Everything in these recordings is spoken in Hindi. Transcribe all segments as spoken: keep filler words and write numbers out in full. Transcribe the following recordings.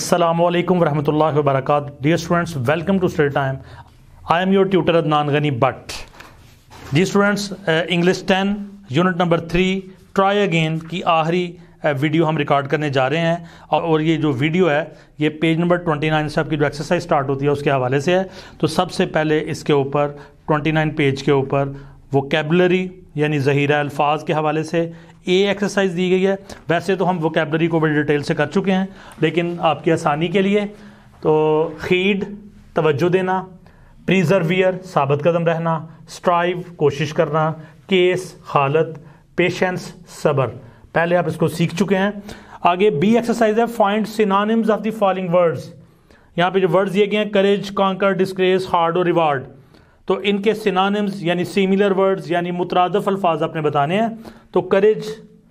Assalamualaikum warahmatullahi wabarakatuh. Dear students, welcome to Study Time. I am your tutor Adnan Ghani Bhatt. Dear students, uh, English ten unit number three try again की आखिरी वीडियो हम रिकॉर्ड करने जा रहे हैं और, और ये जो वीडियो है ये पेज नंबर ट्वेंटी नाइन से आपकी जो एक्सरसाइज स्टार्ट होती है उसके हवाले से है। तो सबसे पहले इसके ऊपर ट्वेंटी नाइन पेज के ऊपर वोकैबुलरी यानी ज़हीरा अल्फाज के हवाले से ए एक्सरसाइज दी गई है। वैसे तो हम वोकैबुलरी को बड़ी डिटेल से कर चुके हैं, लेकिन आपकी आसानी के लिए तो खीड तवज्जो देना, प्रिजर्वियर साबित कदम रहना, स्ट्राइव कोशिश करना, केस हालत, पेशेंस सब्र, पहले आप इसको सीख चुके हैं। आगे बी एक्सरसाइज है find synonyms of the following words. यहाँ पे जो वर्ड्स दिए गए हैं करेज, कॉन्कर, डिस्ग्रेस, हार्ड और रिवार्ड, तो इनके सिनोनिम्स यानी सिमिलर वर्ड्स यानी मुतरादफ अल्फाज आपने बताने हैं। तो करेज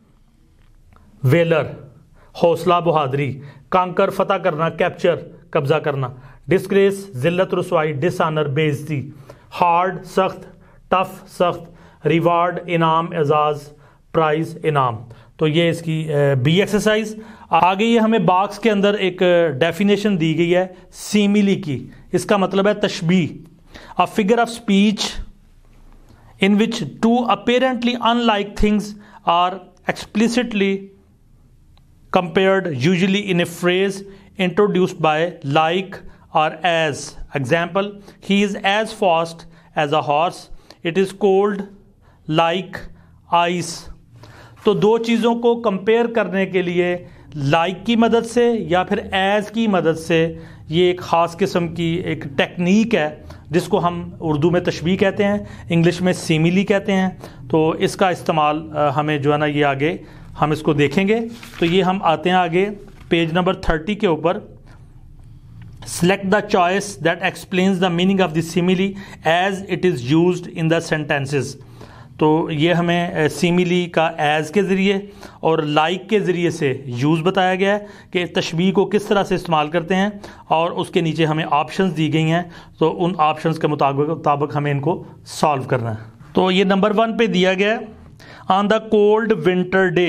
वेलर हौसला बहादुरी, कांकर फतह करना, कैप्चर कब्जा करना, डिस्ग्रेस जिल्लत रसवाई, डिसऑनर बेइज्जती, हार्ड सख्त, टफ सख्त, रिवार्ड इनाम एजाज, प्राइज इनाम। तो ये इसकी बी एक्सरसाइज। आगे ये हमें बॉक्स के अंदर एक डेफिनेशन दी गई है सीमिली की। इसका मतलब है तशबीह, a figure of speech in which two apparently unlike things are explicitly compared, usually in a phrase introduced by like or as. Example, he is as fast as a horse, it is cold like ice. तो दो चीज़ों को कंपेयर करने के लिए लाइक की मदद से या फिर एज की मदद से ये एक ख़ास किस्म की एक टेक्निक है जिसको हम उर्दू में तशबीह कहते हैं, इंग्लिश में सिमिली कहते हैं। तो इसका इस्तेमाल हमें जो है ना ये आगे हम इसको देखेंगे। तो ये हम आते हैं आगे पेज नंबर थर्टी के ऊपर। Select the choice that explains the meaning of the simile as it is used in the sentences. तो ये हमें सिमिली का एज़ के ज़रिए और लाइक के ज़रिए से यूज़ बताया गया है कि तशबीह को किस तरह से इस्तेमाल करते हैं, और उसके नीचे हमें ऑप्शंस दी गई हैं। तो उन ऑप्शंस के मुताबिक मुताबिक हमें इनको सॉल्व करना है। तो ये नंबर वन पे दिया गया है, on the cold winter day,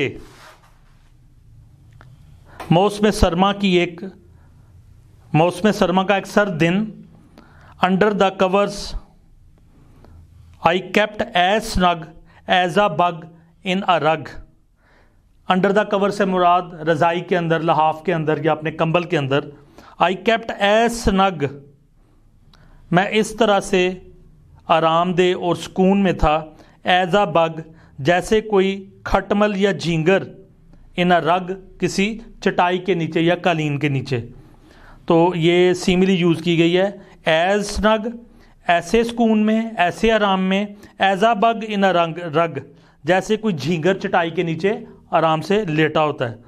मौसम सरमा की एक मौसम सरमा का एक सर्द दिन, under the covers I kept as snug as a bug in a rug. Under the cover से मुराद रज़ाई के अंदर, लहाफ के अंदर या अपने कंबल के अंदर। I kept as snug, मैं इस तरह से आरामदेह और सुकून में था, as a bug, जैसे कोई खटमल या झींगर, in a rug, किसी चटाई के नीचे या कालीन के नीचे। तो ये सिमिली यूज़ की गई है, as snug ऐसे सुकून में, ऐसे आराम में, एज आ बग इन अ रंग रग, जैसे कोई झींगर चटाई के नीचे आराम से लेटा होता है।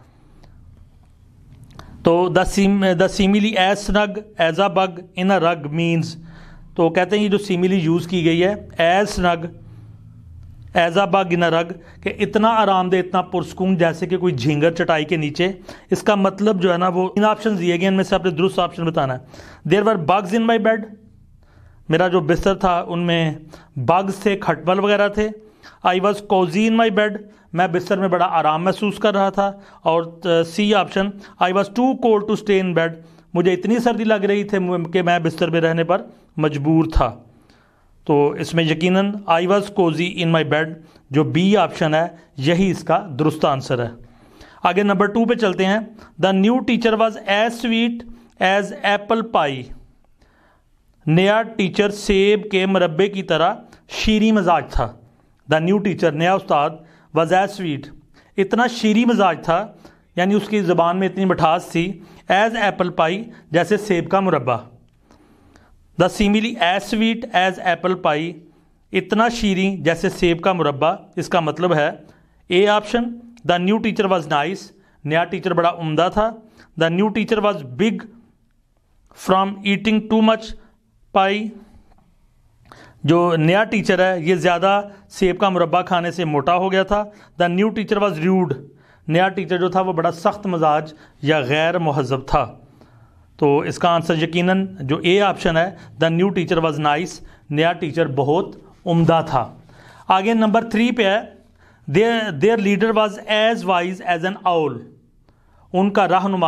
तो the sim the simile as snug as a bug in a rug means, तो कहते हैं ये जो सिमिली यूज़ की गई है as snug as a bug in a rug, कि इतना आरामदेह, इतना पुरसकून जैसे कि कोई झींगर चटाई के नीचे। इसका मतलब जो है ना वो इन ऑप्शन दिए गए, इनमें से आपने दुरुस्त ऑप्शन बताना है। There were bugs in my bed, मेरा जो बिस्तर था उनमें बग्स थे, खटमल वगैरह थे। I was cosy in my bed, मैं बिस्तर में बड़ा आराम महसूस कर रहा था। और C option, I was too cold to stay in bed, मुझे इतनी सर्दी लग रही थी कि मैं बिस्तर में रहने पर मजबूर था। तो इसमें यकीनन I was cosy in my bed जो बी ऑप्शन है यही इसका दुरुस्त आंसर है। आगे नंबर टू पे चलते हैं। The new teacher was as sweet as apple pie, नया टीचर सेब के मुरब्बे की तरह शीरी मजाज था। द न्यू टीचर, नया उस्ताद, वज़ एज स्वीट, इतना शीरी मजाज था, यानी उसकी ज़बान में इतनी मिठास थी, एज एप्पल पाई, जैसे सेब का मुरब्बा। The simile as sweet as apple pie, इतना शीरी जैसे सेब का मुरब्बा। इसका मतलब है A option, the new teacher was nice, नया टीचर बड़ा उम्दा था। The new teacher was big from eating too much pie, जो नया टीचर है ये ज़्यादा सेब का मुरब्बा खाने से मोटा हो गया था। The new teacher was rude, नया टीचर जो था वो बड़ा सख्त मजाज या गैर महज़ब था। तो इसका आंसर यकीनन जो ए ऑप्शन है, the new teacher was nice, नया टीचर बहुत उम्दा था। आगे नंबर थ्री पे है, there there leader was as wise as an owl, उनका रहनुमा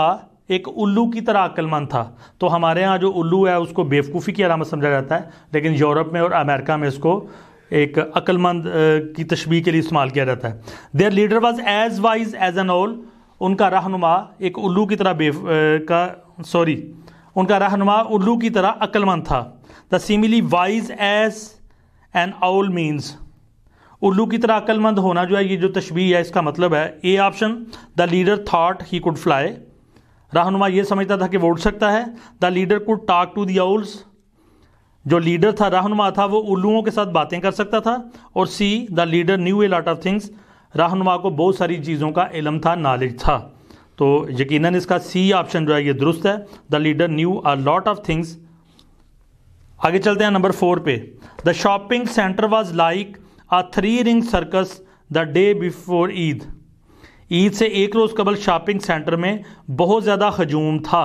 एक उल्लू की तरह अक्लमंद था। तो हमारे यहाँ जो उल्लू है उसको बेवकूफ़ी की अलामत समझा जाता है, लेकिन यूरोप में और अमेरिका में इसको एक अक्लमंद की तशबीह के लिए इस्तेमाल किया जाता है। There leader was as wise as an owl, उनका रहनुमा एक उल्लू की तरह बेव का सॉरी उनका रहनुमा उल्लू की तरह अक्लमंद था। The simile wise as an owl means, उल्लू की तरह अक्लमंद होना जो है ये जो तशबीह है इसका मतलब है A option, the leader thought he could fly, रहनुमा ये समझता था कि वो उड़ सकता है। The leader could talk to the owls, जो लीडर था रहनुमा था वो उल्लुओं के साथ बातें कर सकता था। और C the leader knew a lot of things, रहनुमा को बहुत सारी चीज़ों का इल्म था, नॉलेज था। तो यकीनन इसका सी ऑप्शन जो है ये दुरुस्त है, the leader knew a lot of things. आगे चलते हैं नंबर फोर पे। The shopping centre was like a three ring circus the day before Eid, Eid से एक रोज़ कबल शॉपिंग सेंटर में बहुत ज़्यादा हजूम था।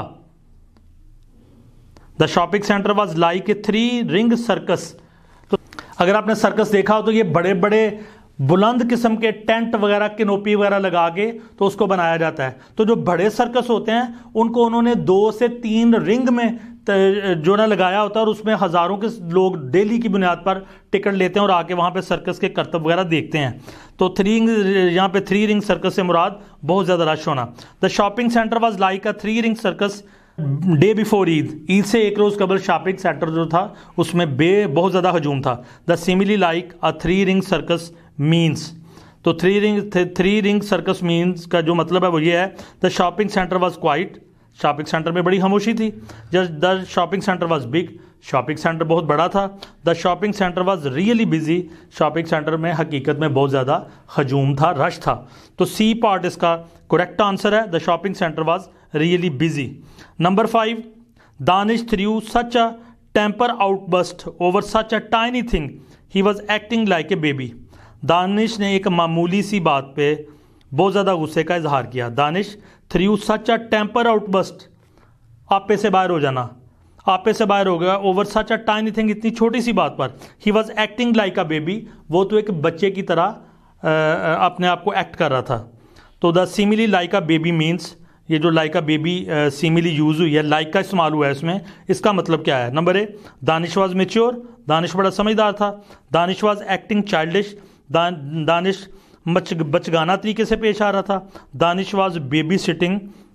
The shopping centre was like a three ring circus, तो अगर आपने सर्कस देखा हो तो ये बड़े बड़े बुलंद किस्म के टेंट वगैरह किनोपी वगैरह लगा के तो उसको बनाया जाता है। तो जो बड़े सर्कस होते हैं उनको उन्होंने दो से तीन रिंग में जो ना लगाया होता है, और उसमें हज़ारों के लोग डेली की बुनियाद पर टिकट लेते हैं और आके वहाँ पे सर्कस के करतब वगैरह देखते हैं। तो थ्री रिंग, यहाँ पे थ्री रिंग सर्कस से मुराद बहुत ज़्यादा रश होना। The shopping centre was like a three ring circus day before Eid, Eid से एक रोज़ कबल शॉपिंग सेंटर जो था उसमें बे बहुत ज़्यादा हजूम था। The simile like a three ring circus means, तो three ring three ring circus means का जो मतलब है वो ये है, the shopping centre was quiet, shopping centre में बड़ी खामोशी थी। Just the shopping centre was big, shopping centre बहुत बड़ा था। The shopping centre was really busy, shopping centre में हकीकत में बहुत ज़्यादा हजूम था, रश था। तो सी पार्ट इसका करेक्ट आंसर है, the shopping centre was really busy. Number five, Danish threw such a temper outburst over such a tiny thing he was acting like a baby, Danish ने एक मामूली सी बात पे बहुत ज़्यादा गुस्से का इजहार किया। Danish threw such a temper outburst, आपे से बाहर हो जाना, आपे से बाहर हो गया, over such a tiny thing, इतनी छोटी सी बात पर। He was acting like a baby, वो तो एक बच्चे की तरह अपने आप को एक्ट कर रहा था। तो the simile like a baby means, ये जो like a baby simile use हुई है, लाइक का इस्तेमाल हुआ है इसमें, इसका मतलब क्या है? Number A, Danish was mature, Danish बड़ा समझदार था। Danish was acting childish, Danish बच बचगाना तरीके से पेश आ रहा था। Danish was baby sitting,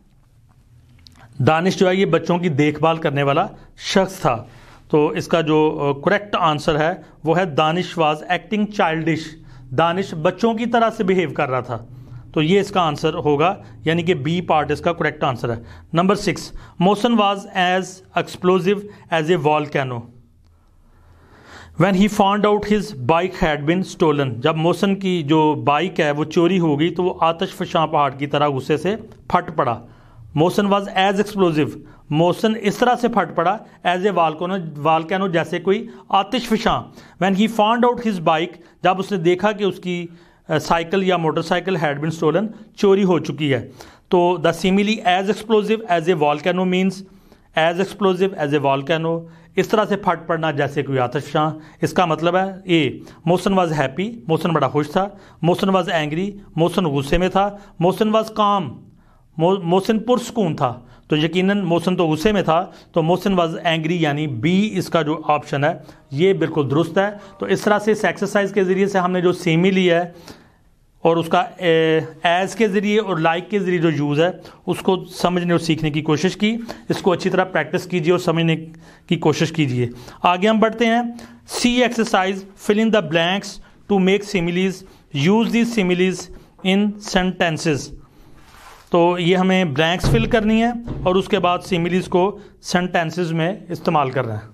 Danish जो है ये बच्चों की देखभाल करने वाला शख्स था। तो इसका जो करेक्ट आंसर है वो है Danish was acting childish, Danish बच्चों की तरह से बिहेव कर रहा था। तो ये इसका आंसर होगा, यानी कि बी पार्ट इसका करेक्ट आंसर है। Number six, Mohsin was as explosive as a volcano when he found out his bike had been stolen, जब मोशन की जो बाइक है वो चोरी हो गई तो वो आतिश फशां पहाड़ की तरह गुस्से से फट पड़ा। Mohsin was as explosive, Mohsin इस तरह से फट पड़ा एज ए वॉल्केनो, वॉल्केनो जैसे कोई आतिश फशां। When he found out his bike, जब उसने देखा कि उसकी साइकिल या मोटरसाइकिल हैड बिन स्टोलन, चोरी हो चुकी है। तो the simile as explosive as a volcano means as explosive as a volcano, इस तरह से फट पड़ना जैसे कोई आतिशफशां। इसका मतलब है A, Mohsin was happy, Mohsin बड़ा खुश था। मोशन वाज एंग्री, मोशन गुस्से में था। मोशन वाज काम, मोशन पुरसकून था। तो यकीनन मोशन तो गुस्से में था, तो मोशन वाज एंग्री, यानी बी इसका जो ऑप्शन है ये बिल्कुल दुरुस्त है। तो इस तरह से इस एक्सरसाइज के ज़रिए से हमने जो सिमिली है और उसका एज के ज़रिए और लाइक के ज़रिए जो यूज़ है उसको समझने और सीखने की कोशिश की। इसको अच्छी तरह प्रैक्टिस कीजिए और समझने की कोशिश कीजिए। आगे हम बढ़ते हैं। C exercise, fill in the blanks to make similes, use these similes in sentences. तो ये हमें ब्लैंक्स फिल करनी है और उसके बाद सिमिलीज को सेंटेंसेस में इस्तेमाल करना है।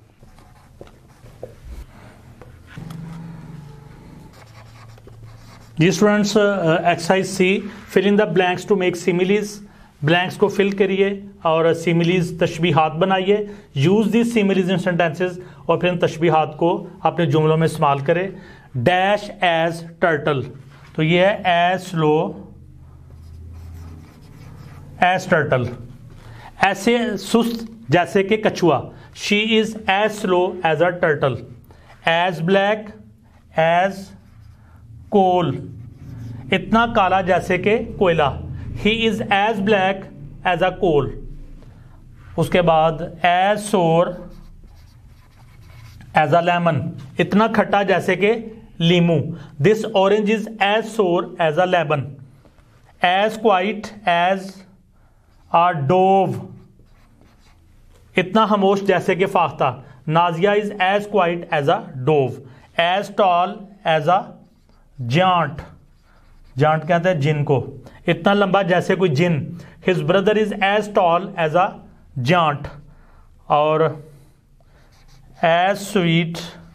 जी students, exercise C, fill in the blanks to make similes, blanks को फिल करिए और सिमिलीज तशबीहात बनाइए। Use this similes in sentences, और फिर इन तशबीहात को अपने जुमलों में इस्तेमाल करें। डैश एज टर्टल, तो ये है एज स्लो एज टर्टल, ऐसे सुस्त जैसे कि कछुआ। She is as slow as a turtle. As black as coal, इतना काला जैसे कि कोयला। He is as black as a coal, उसके बाद as sour as a lemon, इतना खट्टा जैसे कि लीमू। This orange is as sour as a lemon. As quiet as a dove, इतना खामोश जैसे कि फाख्ता। Nazia is as quiet as a dove. As tall as a giant, giant कहते हैं जिन को, इतना लंबा जैसे कोई जिन। His brother is as tall as a giant. और एज स्वीट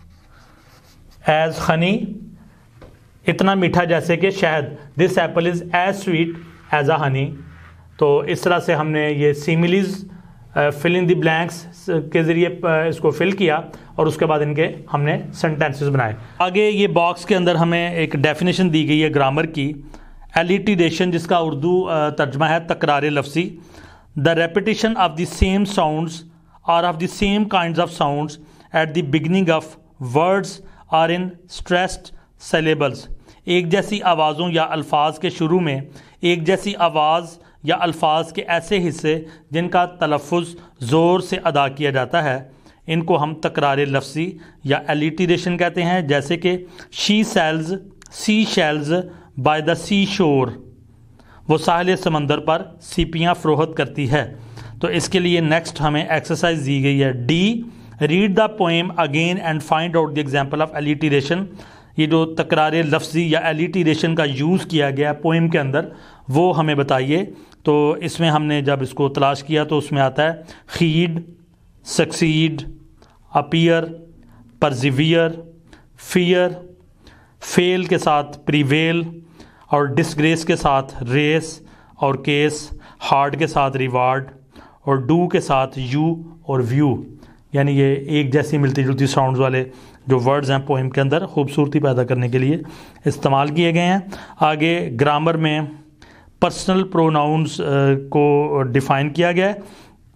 एज हनी, इतना मीठा जैसे कि शहद। This apple is as sweet as a honey. तो इस तरह से हमने ये similes fill in the blanks के ज़रिए इसको फिल किया और उसके बाद इनके हमने सेंटेंसेस बनाए। आगे ये बॉक्स के अंदर हमें एक डेफिनेशन दी गई है ग्रामर की। एलिटिडेशन, जिसका उर्दू तर्जमा है तकरार लफ्ज़ी। The repetition of the same sounds or of the same kinds of sounds at the beginning of words are in stressed syllables. एक जैसी आवाज़ों या अल्फाज के शुरू में एक जैसी आवाज़ या अल्फाज के ऐसे हिस्से जिनका तलफ़ुज़ ज़ोर से अदा किया जाता है, इनको हम तकरार लफ्ज़ी या एलिटिरेशन कहते हैं। जैसे कि she sells sea shells by the sea shore, वो साहिल समंदर पर सीपियाँ फ़रोख्त करती है। तो इसके लिए नेक्स्ट हमें एक्सरसाइज दी गई है। D, read the poem again and find out the example of alliteration. ये जो तकरार लफ्ज़ी या एलिटिरेशन का यूज़ किया गया पोएम के अंदर, वो हमें बताइए। तो इसमें हमने जब इसको तलाश किया तो उसमें आता है खीड, succeed, appear, persevere, fear, fail के साथ प्रीवेल, और डिसग्रेस के साथ रेस, और केस, हार्ड के साथ रिवार्ड, और डू के साथ यू और व्यू। यानी ये एक जैसी मिलती जुलती साउंड्स वाले जो वर्ड्स हैं पोएम के अंदर खूबसूरती पैदा करने के लिए इस्तेमाल किए गए हैं। आगे ग्रामर में पर्सनल प्रोनाउंस को डिफ़ाइन किया गया है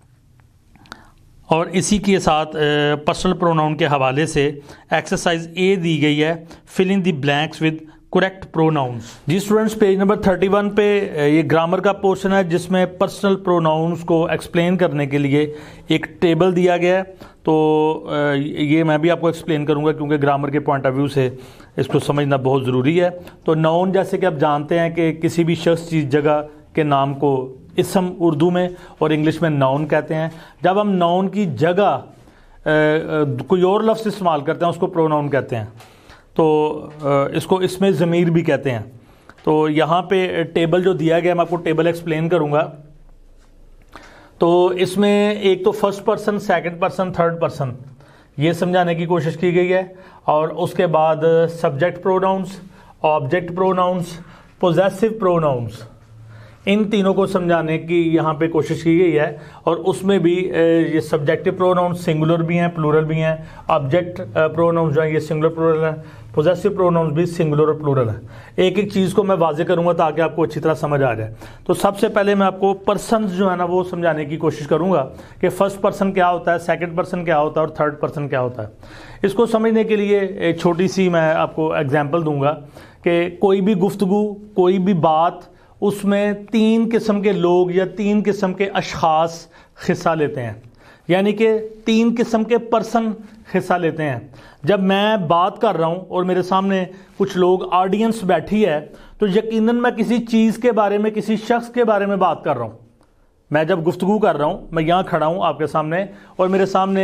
और इसी के साथ पर्सनल प्रोनाउन के हवाले से एक्सरसाइज ए दी गई है, fill in the blanks with correct pronouns. जी students, page number thirty one पे ये ग्रामर का पोर्शन है जिसमें पर्सनल प्रोनाउंस को एक्सप्लेन करने के लिए एक टेबल दिया गया है। तो ये मैं भी आपको एक्सप्लेन करूंगा क्योंकि ग्रामर के पॉइंट ऑफ व्यू से इसको समझना बहुत ज़रूरी है। तो नाउन, जैसे कि आप जानते हैं कि किसी भी शख्स, चीज़, जगह के नाम को इसम उर्दू में और इंग्लिश में नाउन कहते हैं। जब हम नाउन की जगह कोई और लफ्ज़ इस्तेमाल करते हैं उसको प्रोनाउन कहते हैं। तो इसको इसमें ज़मीर भी कहते हैं। तो यहाँ पे टेबल जो दिया गया, मैं आपको टेबल एक्सप्लेन करूँगा। तो इसमें एक तो first person, second person, third person, ये समझाने की कोशिश की गई है। और उसके बाद subject pronouns, object pronouns, possessive pronouns, इन तीनों को समझाने की यहाँ पे कोशिश की गई है। और उसमें भी ये सब्जेक्टिव प्रोनाउंस सिंगुलर भी हैं, प्लूरल भी हैं। ऑब्जेक्ट प्रोनाउंस जो है ये सिंगुलर प्लूरल है, पोजेसिव प्रोनाउंस भी सिंगुलर और प्लूरल है। एक एक चीज़ को मैं वाजे करूँगा ताकि आपको अच्छी तरह समझ आ जाए। तो सबसे पहले मैं आपको पर्सन जो है ना वो समझाने की कोशिश करूँगा कि फर्स्ट पर्सन क्या होता है, सेकंड पर्सन क्या होता है और थर्ड पर्सन क्या होता है। इसको समझने के लिए एक छोटी सी मैं आपको एग्जाम्पल दूँगा कि कोई भी गुफ्तगू, कोई भी बात, उसमें तीन किस्म के लोग या तीन किस्म के अशखास हिस्सा लेते हैं, यानी कि तीन किस्म के पर्सन हिस्सा लेते हैं। जब मैं बात कर रहा हूं और मेरे सामने कुछ लोग, ऑडियंस बैठी है, तो यकीनन मैं किसी चीज़ के बारे में, किसी शख्स के बारे में बात कर रहा हूं। मैं जब गुफ्तगू कर रहा हूं, मैं यहाँ खड़ा हूं आपके सामने और मेरे सामने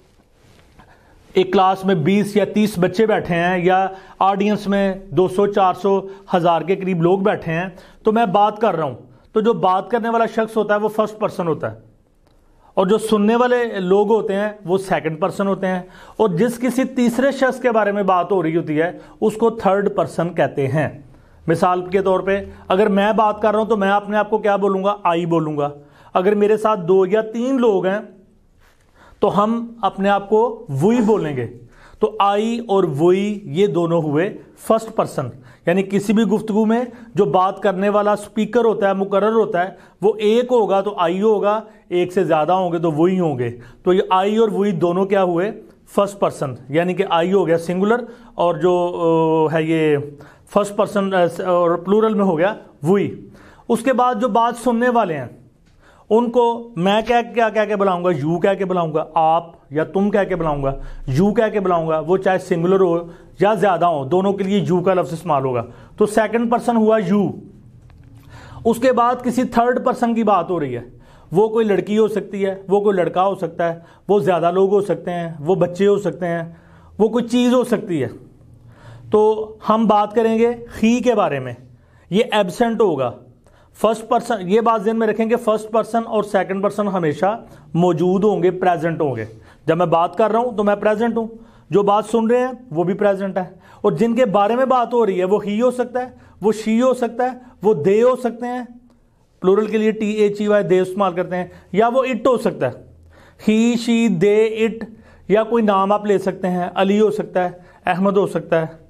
एक क्लास में बीस या तीस बच्चे बैठे हैं या ऑडियंस में दो सौ, चार सौ, हज़ार के करीब लोग बैठे हैं, तो मैं बात कर रहा हूं। तो जो बात करने वाला शख्स होता है वो फर्स्ट पर्सन होता है और जो सुनने वाले लोग होते हैं वो सेकंड पर्सन होते हैं। और जिस किसी तीसरे शख्स के बारे में बात हो रही होती है उसको थर्ड पर्सन कहते हैं। मिसाल के तौर पे अगर मैं बात कर रहा हूं तो मैं अपने आप को क्या बोलूँगा, आई बोलूँगा। अगर मेरे साथ दो या तीन लोग हैं तो हम अपने आप को वही बोलेंगे। तो आई और वही ये दोनों हुए फर्स्ट पर्सन, यानी किसी भी गुफ्तगू में जो बात करने वाला स्पीकर होता है, मुकर्रर होता है, वो एक होगा तो आई होगा, एक से ज़्यादा होंगे तो वही होंगे। तो ये आई और वही दोनों क्या हुए, फर्स्ट पर्सन, यानी कि आई हो गया सिंगुलर और जो है ये फर्स्ट पर्सन और प्लूरल में हो गया वही। उसके बाद जो बात सुनने वाले हैं उनको मैं क्या क्या कह के बुलाऊंगा, यू कह के बुलाऊंगा, आप या तुम कह के बुलाऊंगा, यू कह के बुलाऊंगा, वो चाहे सिंगुलर हो या ज्यादा हो, दोनों के लिए यू का लफ्ज इस्तेमाल होगा। तो सेकंड पर्सन हुआ यू। उसके बाद किसी थर्ड पर्सन की बात हो रही है, वो कोई लड़की हो सकती है, वो कोई लड़का हो सकता है, वो ज्यादा लोग हो सकते हैं, वो बच्चे हो सकते हैं, वो कोई चीज हो सकती है। तो हम बात करेंगे ही के बारे में, ये एब्सेंट होगा। फर्स्ट पर्सन, ये बात ध्यान में रखेंगे, फर्स्ट पर्सन और सेकंड पर्सन हमेशा मौजूद होंगे, प्रेजेंट होंगे। जब मैं बात कर रहा हूं तो मैं प्रेजेंट हूं, जो बात सुन रहे हैं वो भी प्रेजेंट है, और जिनके बारे में बात हो रही है वो ही हो सकता है, वो शी हो सकता है, वो दे हो सकते हैं, प्लूरल के लिए T H E Y they इस्तेमाल करते हैं, या वो इट हो सकता है, ही शी दे इट, या कोई नाम आप ले सकते हैं, अली हो सकता है, अहमद हो सकता है,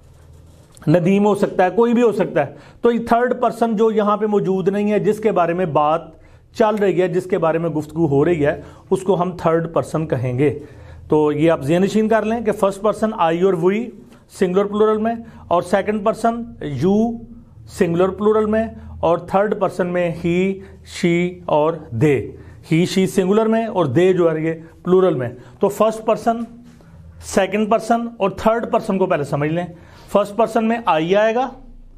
नदीम हो सकता है, कोई भी हो सकता है। तो ये थर्ड पर्सन जो यहाँ पे मौजूद नहीं है, जिसके बारे में बात चल रही है, जिसके बारे में गुफ्तगू हो रही है, उसको हम थर्ड पर्सन कहेंगे। तो ये आप ज़हन-नशीन कर लें कि फर्स्ट पर्सन आई और वी सिंगुलर प्लूरल में, और second person you singular plural में, और थर्ड पर्सन में ही शी और दे, ही शी सिंगुलर में और दे जो है ये प्लूरल में। तो फर्स्ट पर्सन, सेकंड पर्सन और थर्ड पर्सन को पहले समझ लें। फर्स्ट पर्सन में आई आएगा,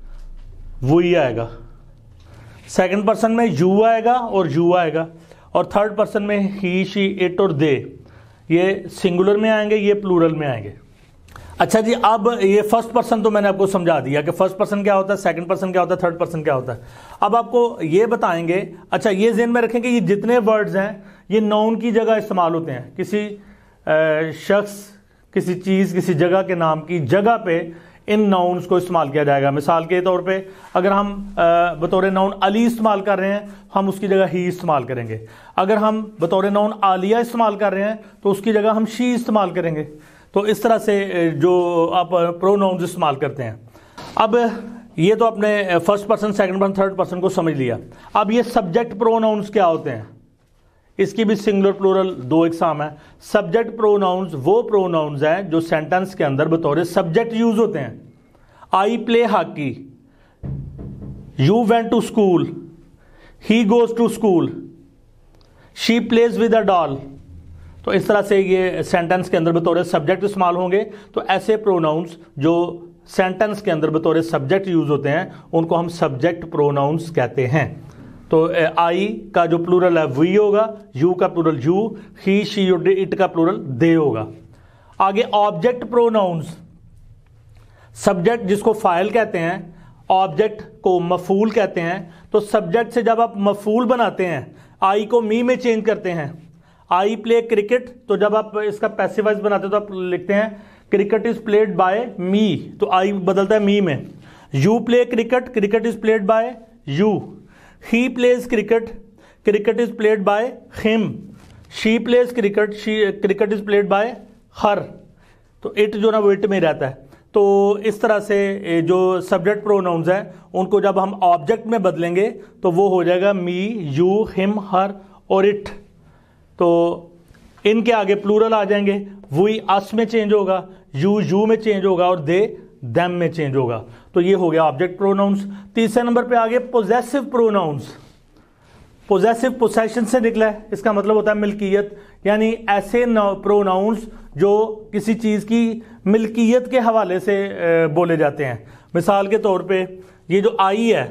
वो ही आएगा, सेकंड पर्सन में यू आएगा और यू आएगा, और थर्ड पर्सन में ही शी इट और दे, ये सिंगुलर में आएंगे, ये प्लूरल में आएंगे। अच्छा जी, अब ये फर्स्ट पर्सन तो मैंने आपको समझा दिया कि फर्स्ट पर्सन क्या होता है, सेकंड पर्सन क्या होता है, थर्ड पर्सन क्या होता है। अब आपको ये बताएंगे, अच्छा ये ज़हन में रखें कि ये जितने वर्ड्स हैं ये नाउन की जगह इस्तेमाल होते हैं। किसी शख्स, किसी चीज़, किसी जगह के नाम की जगह पे इन नाउन्स को इस्तेमाल किया जाएगा। मिसाल के तौर पे अगर हम बतौर नाउन अली इस्तेमाल कर रहे हैं, हम उसकी जगह ही इस्तेमाल करेंगे। अगर हम बतौर नाउन आलिया इस्तेमाल कर रहे हैं तो उसकी जगह हम शी इस्तेमाल करेंगे। तो इस तरह से जो आप प्रोनाउंस इस्तेमाल करते हैं। अब ये तो अपने first person, second person, third person को समझ लिया। अब ये सब्जेक्ट प्रोनाउंस क्या होते हैं, इसकी भी सिंगुलर प्लूरल दो एग्जाम है। सब्जेक्ट प्रोनाउंस वो प्रोनाउंस हैं जो सेंटेंस के अंदर बतौर सब्जेक्ट यूज होते हैं। I play hockey, you went to school, he goes to school, she plays with a doll. तो इस तरह से ये सेंटेंस के अंदर बतौर सब्जेक्ट इस्तेमाल होंगे। तो ऐसे प्रोनाउंस जो सेंटेंस के अंदर बतौर सब्जेक्ट यूज होते हैं उनको हम सब्जेक्ट प्रोनाउंस कहते हैं। तो आई का जो प्लूरल है वी होगा, यू का plural you, he she it का प्लूरल दे होगा। आगे ऑब्जेक्ट प्रोनाउंस, सब्जेक्ट जिसको फाइल कहते हैं, ऑब्जेक्ट को मफूल कहते हैं। तो सब्जेक्ट से जब आप मफूल बनाते हैं, आई को मी में चेंज करते हैं। आई प्ले क्रिकेट, तो जब आप इसका पैसिव वॉइस बनाते हो तो आप लिखते हैं cricket is played by me, तो आई बदलता है मी में। You play cricket, cricket is played by you. He plays cricket, cricket is played by him. She plays cricket, she cricket is played by her. तो इट जो ना वो इट में रहता है। तो इस तरह से जो सब्जेक्ट प्रोनाउंस हैं उनको जब हम ऑब्जेक्ट में बदलेंगे तो वो हो जाएगा मी, यू, हिम, हर और इट। तो इनके आगे प्लूरल आ जाएंगे। वी अस में चेंज होगा, यू यू में चेंज होगा और दे देम में चेंज होगा। तो ये हो गया ऑब्जेक्ट प्रोनाउंस। तीसरे नंबर पे आगे पोजेसिव प्रोनाउंस। पोजेसिव पोसेशन से निकला है, इसका मतलब होता है मिल्कियत, यानी ऐसे प्रोनाउंस जो किसी चीज की मिल्कियत के हवाले से बोले जाते हैं। मिसाल के तौर पे ये जो आई है,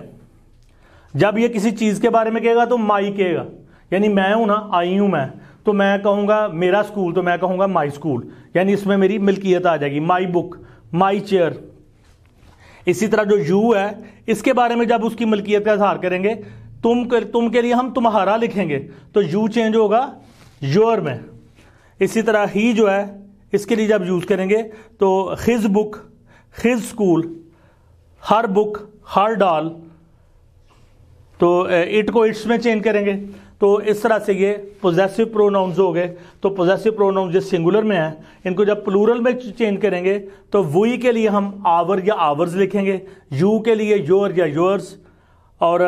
जब ये किसी चीज के बारे में कहेगा तो माई कहेगा, यानी मैं हूं ना, आई हूं मैं, तो मैं कहूंगा मेरा स्कूल, तो मैं कहूंगा माई स्कूल, यानी इसमें मेरी मिल्कियत आ जाएगी। My book, my chair. इसी तरह जो यू है, इसके बारे में जब उसकी मिल्कियत का इजहार करेंगे, तुम कर, तुम के लिए हम तुम्हारा लिखेंगे, तो यू चेंज होगा योर में। इसी तरह ही जो है, इसके लिए जब यूज करेंगे तो his book, his school, her book, her doll, तो इट को इट्स में चेंज करेंगे। तो इस तरह से ये पोजेसिव प्रोनाउंस हो गए। तो पोजेसिव प्रोनाउंस जो सिंगुलर में है, इनको जब प्लूरल में चेंज करेंगे तो वी के लिए हम आवर या आवर्स लिखेंगे, यू के लिए योर या योर्स, और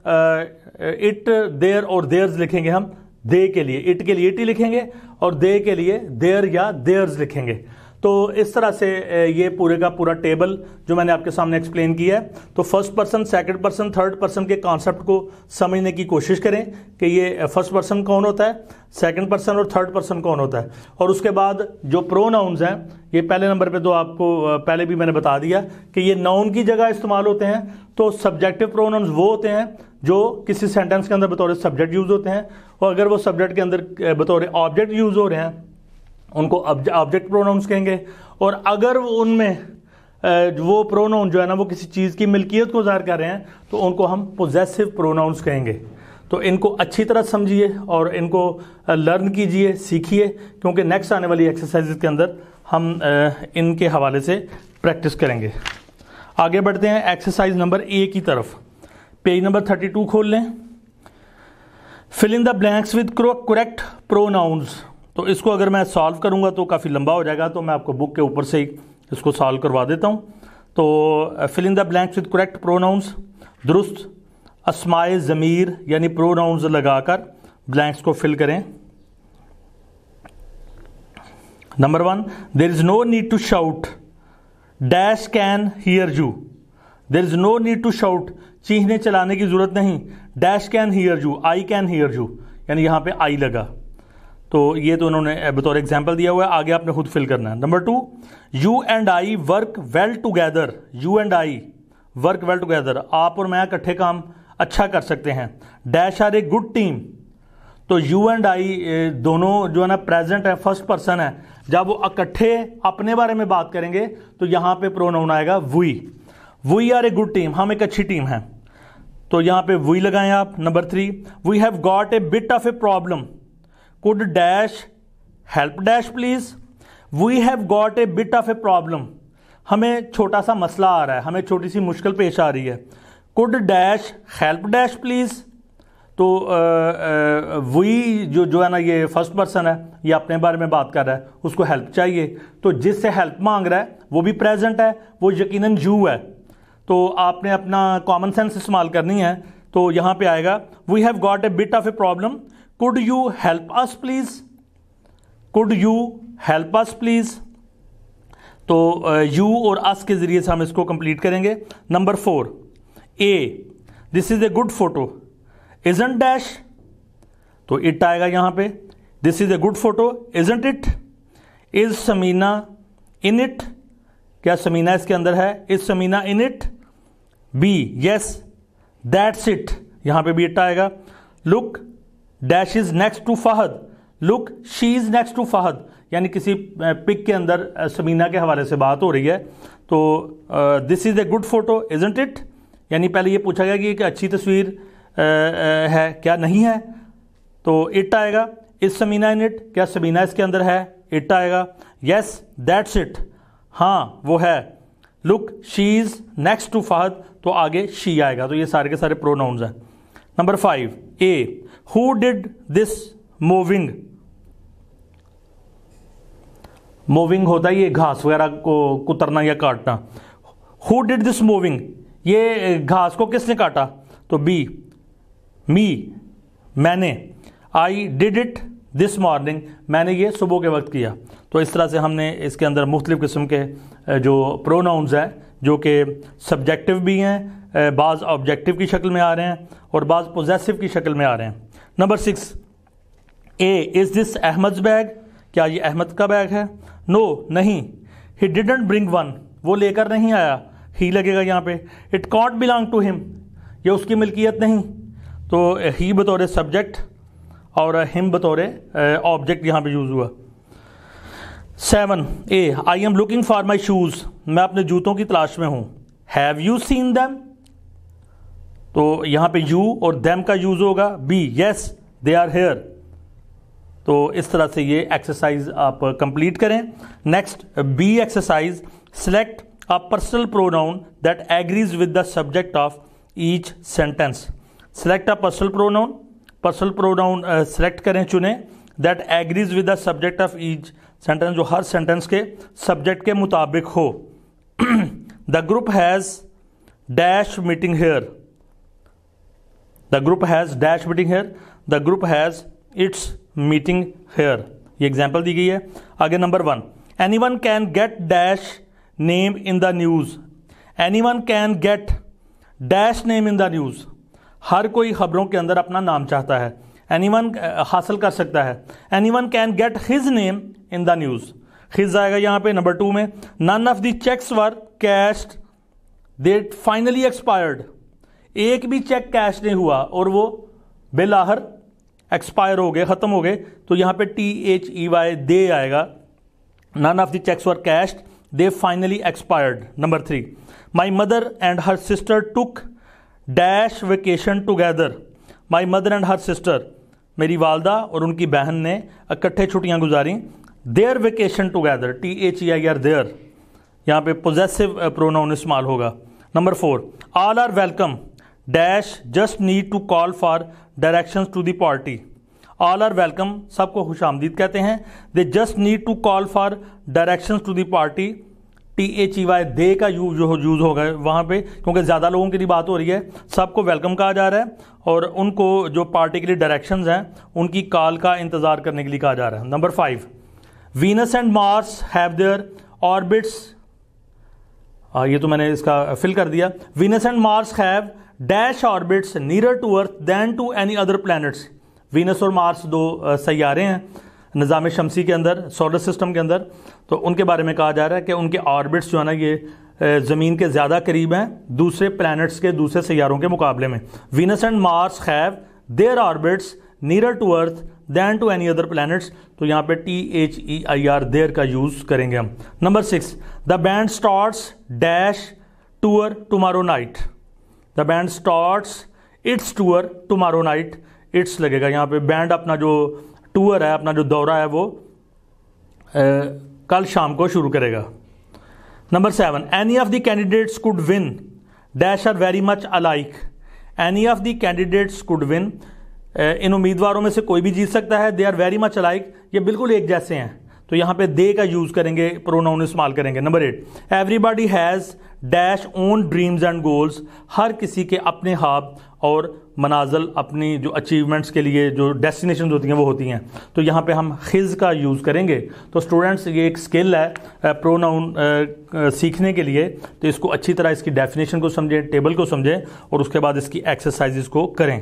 इट, देयर और देयर्स लिखेंगे हम दे के लिए। इट के लिए इट ही लिखेंगे और दे के लिए देयर या देयर्स लिखेंगे। तो इस तरह से ये पूरे का पूरा टेबल जो मैंने आपके सामने एक्सप्लेन किया है। तो first person, second person, third person के कॉन्सेप्ट को समझने की कोशिश करें कि ये फर्स्ट पर्सन कौन होता है, सेकंड पर्सन और थर्ड पर्सन कौन होता है। और उसके बाद जो प्रोनाउंस हैं, ये पहले नंबर पे तो आपको पहले भी मैंने बता दिया कि ये नाउन की जगह इस्तेमाल होते हैं। तो सब्जेक्टिव प्रोनाउंस वो होते हैं जो किसी सेंटेंस के अंदर बतौर सब्जेक्ट यूज होते हैं, और अगर वो सब्जेक्ट के अंदर बतौर ऑब्जेक्ट यूज हो रहे हैं उनको ऑब्जेक्ट प्रोनाउंस कहेंगे। और अगर वो उनमें वो प्रोनाउन जो है ना वो किसी चीज़ की मिल्कियत को ज़ाहिर कर रहे हैं तो उनको हम पोजेसिव प्रोनाउंस कहेंगे। तो इनको अच्छी तरह समझिए और इनको लर्न कीजिए, सीखिए, क्योंकि नेक्स्ट आने वाली एक्सरसाइज के अंदर हम इनके हवाले से प्रैक्टिस करेंगे। आगे बढ़ते हैं एक्सरसाइज नंबर ए की तरफ। पेज नंबर थर्टी टू खोल लें। Fill in the blanks with correct pronouns. तो इसको अगर मैं सॉल्व करूंगा तो काफ़ी लंबा हो जाएगा, तो मैं आपको बुक के ऊपर से ही इसको सॉल्व करवा देता हूं। तो fill in the blanks with correct pronouns, दुरुस्त अस्माए ज़मीर यानी प्रोनाउंस लगाकर ब्लैंक्स को फिल करें। Number one, there is no need to shout, dash can hear you. There is no need to shout, चीखने चलाने की जरूरत नहीं। Dash can hear you, I can hear you, यानी यहां पे आई लगा। तो ये तो उन्होंने बतौर एग्जाम्पल दिया हुआ है, आगे आपने खुद फिल करना है। Number two, you and I work well together. You and I work well together, आप और मैं इकट्ठे काम अच्छा कर सकते हैं। Dash are a good team. तो यू एंड आई दोनों जो है ना प्रेजेंट है, फर्स्ट पर्सन है। जब वो इकट्ठे अपने बारे में बात करेंगे तो यहां पे प्रोनाउन आएगा we. We are a good team, हम एक अच्छी टीम है, तो यहां पे वी लगाएं आप। Number three, we have got a bit of a problem, could dash help dash please. We have got a bit of a problem, हमें छोटा सा मसला आ रहा है, हमें छोटी सी मुश्किल पेश आ रही है। Could dash help dash please. तो वी जो जो है ना ये फर्स्ट पर्सन है, ये अपने बारे में बात कर रहा है, उसको हेल्प चाहिए, तो जिससे हेल्प मांग रहा है वो भी प्रेजेंट है, वो यकीनन यू है। तो आपने अपना कॉमन सेंस इस्तेमाल करनी है। तो यहां पे आएगा we have got a bit of a problem, could you help us please. Could you help us please. तो यू और अस के जरिए से हम इसको कंप्लीट करेंगे। Number four, a, this is a good photo, isn't dash. तो इट आएगा यहां पे, this is a good photo, isn't it. Is Samina in it, क्या समीना इसके अंदर है? Is Samina in it. B, yes that's it, यहां पे भी इट आएगा। Look dash is next to Fahad, look she is next to Fahad, यानी किसी पिक के अंदर समीना के हवाले से बात हो रही है। तो this is a good photo isn't it, यानी पहले ये पूछा गया कि एक अच्छी तस्वीर uh, uh, है क्या नहीं है, तो इट आएगा। इज समीना इन इट, क्या समीना इसके अंदर है? इट आएगा। यस दैट्स इट, हाँ वो है। Look she is next to Fahad, तो आगे शी आएगा। तो ये सारे के सारे प्रोनाउंस हैं। Number five, a, who did this moving. Moving होता है ये घास वगैरह को कुतरना या काटना। हु डिड दिस मूविंग, ये घास को किसने काटा? तो बी, मी, मैंने। I did it this morning, मैंने ये सुबह के वक्त किया। तो इस तरह से हमने इसके अंदर मुख्तलिफ किस्म के जो प्रोनाउंस हैं जो कि सब्जेक्टिव भी हैं, बाज़ ऑब्जेक्टिव की शक्ल में आ रहे हैं और बाज़ पोजेसिव की शक्ल में आ रहे हैं। Number six, a, is this Ahmed's bag, क्या ये अहमद का बैग है? नो, नहीं। ही डिडंट ब्रिंग वन, वो लेकर नहीं आया, ही लगेगा यहाँ पे। It can't belong to him, ये उसकी मिल्कियत नहीं, तो ही बतौर सब्जेक्ट और हिम बतौर ऑब्जेक्ट यहाँ पे यूज हुआ। Seven, a, I am looking for my shoes, मैं अपने जूतों की तलाश में हूं। हैव यू सीन दैम, तो यहां पे यू और दैम का यूज होगा। B, yes they are here. तो इस तरह से ये एक्सरसाइज आप कंप्लीट करें। Next, B exercise, select a personal pronoun that agrees with the subject of each sentence. Select a personal pronoun, personal pronoun select करें, चुनें, that agrees with the subject of each sentence, जो हर सेंटेंस के सब्जेक्ट के मुताबिक हो। The group has dash meeting here, the group has dash meeting here, the group has its meeting here. ये एग्जाम्पल दी गई है। आगे number one, anyone can get dash name in the news, anyone can get dash name in the news, हर कोई खबरों के अंदर अपना नाम चाहता है, एनी वन हासिल कर सकता है। Anyone can get his name in the news, his आएगा यहाँ पे नंबर टू में। None of the cheques were cashed they finally expired, एक भी चेक कैश नहीं हुआ और वो बिल आखिर एक्सपायर हो गए, ख़त्म हो गए, तो यहाँ पे T H E Y they आएगा। None of the cheques were cashed they finally expired. Number three, my mother and her sister took dash vacation together, my mother and her sister, मेरी वालदा और उनकी बहन ने इकट्ठे छुट्टियां गुजारी। Their vacation together, T H E I R their, यहाँ पे पोजेसिव प्रोनाउन इस्तेमाल होगा। Number four, all are welcome dash just need to call for directions to the party, all are welcome, सबको खुशामदीद कहते हैं। They just need to call for directions to the party, T H E Y they का यूज जो यूज होगा वहाँ पे, क्योंकि ज़्यादा लोगों की भी बात हो रही है, सबको वेलकम कहा जा रहा है और उनको जो पार्टी के लिए डायरेक्शंस हैं उनकी कॉल का इंतज़ार करने के लिए कहा जा रहा है। Number five, Venus and Mars have their orbits, ये तो मैंने इसका फिल कर दिया। Venus and Mars have dash orbits nearer to earth than to any other planets, Venus और मार्स दो सैयारे हैं निज़ाम शमसी के अंदर, सोलर सिस्टम के अंदर, तो उनके बारे में कहा जा रहा है कि उनके ऑर्बिट्स जो है ना ये ज़मीन के ज़्यादा करीब हैं दूसरे प्लैनेट्स के, दूसरे सैयारों के मुकाबले में। Venus and Mars have their orbits nearer to earth than to any other planets, तो यहाँ पे T H E I R their का यूज़ करेंगे हम। Number six, the band starts dash tour tomorrow night, the band starts its tour tomorrow night, its लगेगा यहाँ पे, बैंड अपना जो टूर है, अपना जो दौरा है वो आ, कल शाम को शुरू करेगा। Number seven, any of the candidates could win dash are very much alike, any of the candidates could win, इन उम्मीदवारों में से कोई भी जीत सकता है। They are very much alike, ये बिल्कुल एक जैसे हैं, तो यहाँ पे दे का यूज़ करेंगे, प्रोनाउन इस्तेमाल करेंगे। Number eight, everybody has dash own dreams and goals, हर किसी के अपने ख्वाब और मनाजल, अपनी जो अचीवमेंट्स के लिए जो डेस्टिनेशन होती हैं वो होती हैं, तो यहाँ पे हम खिज़ का यूज़ करेंगे। तो स्टूडेंट्स ये एक स्किल है प्रोनाउन सीखने के लिए, तो इसको अच्छी तरह इसकी डेफिनेशन को समझें, टेबल को समझें और उसके बाद इसकी एक्सरसाइजेस को करें।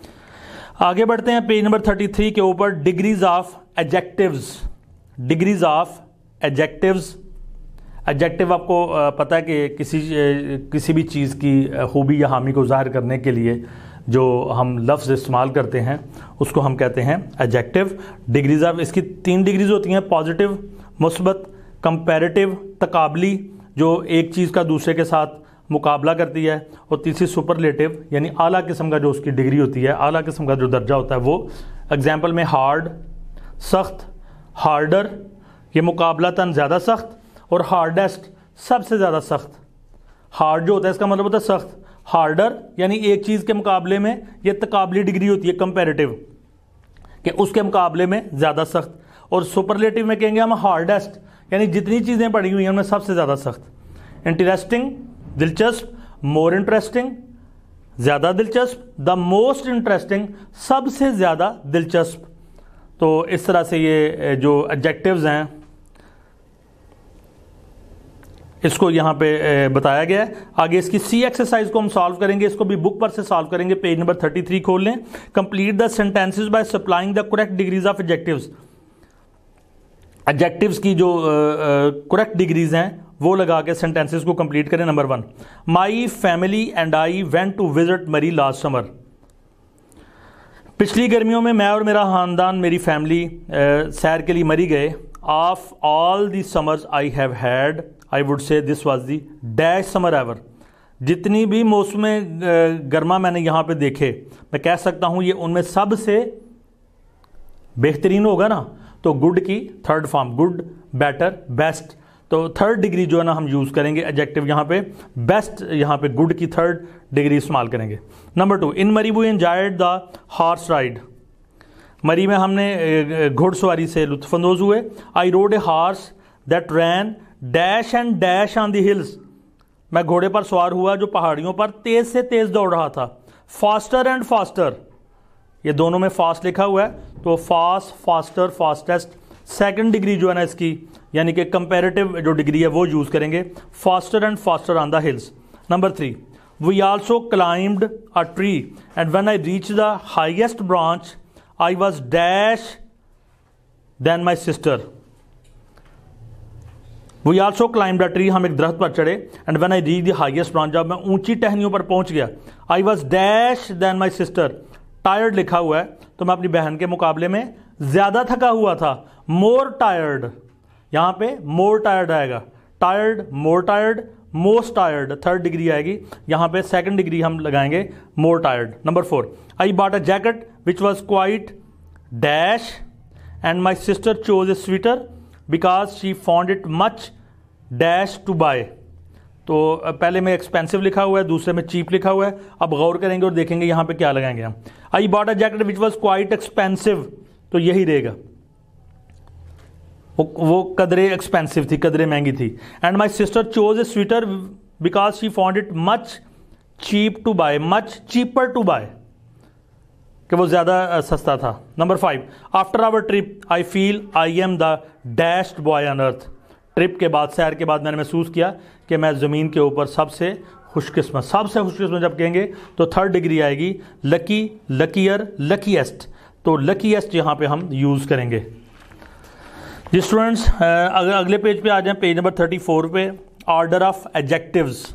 आगे बढ़ते हैं पेज नंबर थर्टी थ्री के ऊपर, degrees of adjectives, degrees of adjectives. Adjective आपको पता है कि किसी किसी भी चीज़ की खूबी या हामी को ज़ाहिर करने के लिए जो हम लफ्ज़ इस्तेमाल करते हैं उसको हम कहते हैं एडजेक्टिव। डिग्रीज ऑफ, इसकी तीन डिग्रीज होती हैं, पॉजिटिव, मुस्बत, कंपैरेटिव, तकाबली, जो एक चीज़ का दूसरे के साथ मुकाबला करती है, और तीसरी सुपरलेटिव, यानी आला किस्म का जो उसकी डिग्री होती है, आला किस्म का जो दर्जा होता है वो। एग्जाम्पल में हार्ड, सख्त, हार्डर, ये मुकाबलातन ज़्यादा सख्त, और हार्डेस्ट सबसे ज़्यादा सख्त। हार्ड जो होता है इसका मतलब होता है सख्त, हार्डर यानी एक चीज़ के मुकाबले में ये तकाबली डिग्री होती है कंपैरेटिव, कि उसके मुकाबले में ज़्यादा सख्त, और सुपरलेटिव में कहेंगे हम हार्डेस्ट, यानी जितनी चीज़ें पड़ी हुई हैं उनमें सबसे ज़्यादा सख्त। इंटरेस्टिंग, दिलचस्प, मोर इंटरेस्टिंग, ज़्यादा दिलचस्प, द मोस्ट इंटरेस्टिंग, सबसे ज़्यादा दिलचस्प। तो इस तरह से ये जो एडजेक्टिव्स हैं इसको यहाँ पे बताया गया है। आगे इसकी सी एक्सरसाइज को हम सॉल्व करेंगे, इसको भी बुक पर से सॉल्व करेंगे। पेज नंबर थर्टी थ्री खोल लें। Complete the sentences by supplying the correct degrees of adjectives, adjectives की जो करेक्ट डिग्रीज हैं वो लगा के सेंटेंसेस को कंप्लीट करें। Number one, my family and I went to visit Murree last summer, पिछली गर्मियों में मैं और मेरा खानदान, मेरी फैमिली सैर के लिए मरी गए। Of all the summers I have had, I would say this was the dash summer ever, जितनी भी मौसम गर्मा मैंने यहाँ पे देखे, मैं कह सकता हूँ ये उनमें सबसे बेहतरीन होगा ना, तो गुड की third form, good, better, best, तो थर्ड डिग्री जो है ना हम यूज़ करेंगे एडजेक्टिव यहाँ पे, बेस्ट यहाँ पे गुड की थर्ड डिग्री इस्तेमाल करेंगे। Number two, in Murree we enjoyed the horse ride, Murree में हमने घुड़सवारी से लुत्फानंदोज हुए। I rode a horse that ran dash and dash on the hills, मैं घोड़े पर सवार हुआ जो पहाड़ियों पर तेज से तेज दौड़ रहा था। फास्टर एंड फास्टर, ये दोनों में फास्ट लिखा हुआ है, तो fast, faster, fastest, second degree जो है ना इसकी यानी कि कंपेरेटिव जो डिग्री है वो यूज़ करेंगे। Faster and faster on the hills. Number three, we also climbed a tree and when I reach the highest branch I was dash than my sister. We also climbed a tree, हम एक दरख्त पर चढ़े, and when I reach the highest branch, जब मैं ऊंची टहनियों पर पहुंच गया, I was dash than my sister. Tired लिखा हुआ है तो मैं अपनी बहन के मुकाबले में ज्यादा थका हुआ था। मोर टायर्ड, यहां पे मोर टायर्ड आएगा। Tired, more tired, most tired third degree आएगी, यहां पे सेकंड डिग्री हम लगाएंगे more tired. Number four, I bought a jacket which was quite dash and my sister chose a sweater because she found it much dash to buy. तो पहले में एक्सपेंसिव लिखा हुआ है, दूसरे में चीप लिखा हुआ है। अब गौर करेंगे और देखेंगे यहां पे क्या लगाएंगे हम। I bought a jacket which was quite expensive, तो यही रहेगा, वो, वो कदरे एक्सपेंसिव थी, कदरे महंगी थी। And my sister chose a sweater because she found it much cheap to buy, much cheaper to buy, कि वो ज्यादा सस्ता था। Number five, after our trip I feel I am the dashed boy on earth. Trip के बाद, सैर के बाद मैंने महसूस किया कि मैं ज़मीन के ऊपर सबसे खुशकिस्मत, सबसे खुशकिस्मत जब कहेंगे तो थर्ड डिग्री आएगी लकी, लकीयर, लकीएस्ट। तो लकीएस्ट यहाँ पे हम यूज़ करेंगे। जी स्टूडेंट्स, अगर अगले पेज पे आ जाएं, पेज नंबर थर्टी फोर पे, ऑर्डर ऑफ एडजेक्टिव्स।